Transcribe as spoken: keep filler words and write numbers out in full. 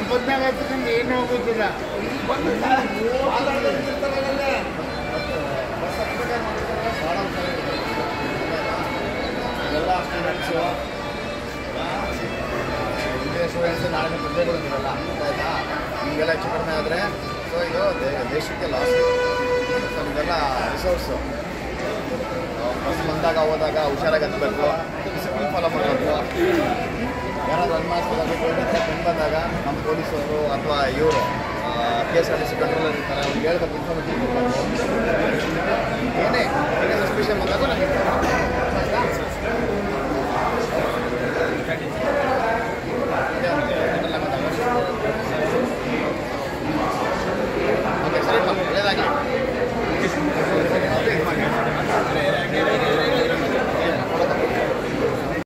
ಬಂದಾಗ ಏನೂ ಆಗೋದಿಲ್ಲ. ಎಲ್ಲ ಸ್ಟೂಡೆಂಟ್ಸು ಇಂಡಿಯನ್ ಸ್ಟೂಡೆಂಟ್ಸು ನಾಳೆ ಪ್ರಜೆಗಳಿರಲ್ಲ ಆಯಿತಾ. ನಿಮಗೆಲ್ಲ ಹೆಚ್ಚು ಕಡಿಮೆ ಆದರೆ ಸೊ ಇದು ದೇಶಕ್ಕೆ ಲಾಸ್. ಸೊ ನಿಮಗೆಲ್ಲ ರಿಸೋರ್ಸು ಬಸ್ ಬಂದಾಗ ಹೋದಾಗ ಹುಷಾರಾಗಿ ಹತ್ತಬೇಕು, ಡಿಸಿಪ್ಲಿನ್ ಫಾಲೋ ಮಾಡಬೇಕು. ಯಾರಾದರೂ ಅನುಮಾನಿಸ್ಬೋದಾಗ ಬಂದು ಬಂದಾಗ ನಮ್ಮ ಪೊಲೀಸರು ಅಥವಾ ಇವರು K S R T C controller ಇರ್ತಾರೆ, ಅವ್ರಿಗೆ ಹೇಳ್ಬೇಕು, ಇನ್ಫಾರ್ಮೇಷನ್ ಕೊಡಬೇಕು. ಏನೇ ಏನೇ ಸಸ್ಪಿಷನ್ ಬಂದಾಗ ನನಗೆ